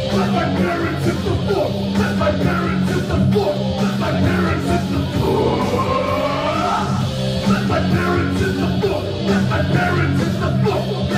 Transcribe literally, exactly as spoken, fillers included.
Let my parents hit the floor. Let my parents hit the floor. Let my parents hit the floor. Let my parents hit the floor. Let my parents hit the floor.